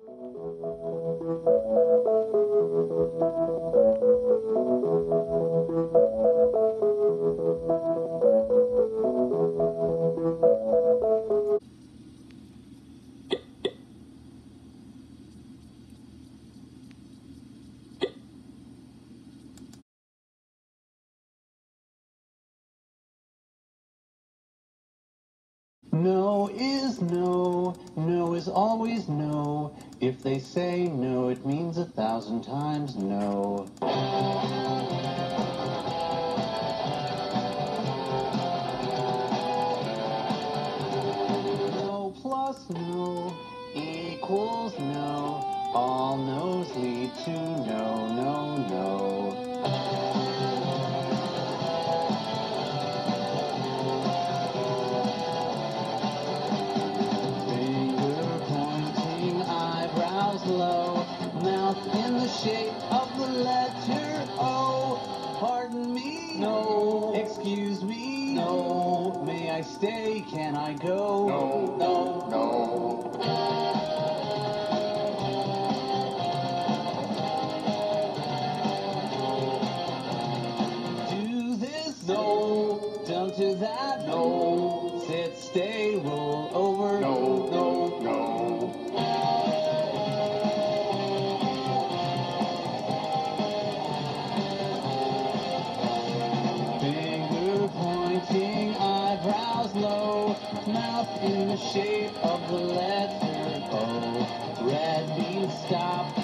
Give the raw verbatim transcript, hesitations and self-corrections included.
No is no, no is always no. If they say no, it means a thousand times no. No plus no equals no. All no's lead to no, no, no. Low, mouth in the shape of the letter O. Pardon me? No. Excuse me? No. May I stay? Can I go? No, no, no. Do this? No. Don't do that? No. Sit, stay, roll over? No, no, no. Eyebrows low, mouth in the shape of the letter O. Red beans stop.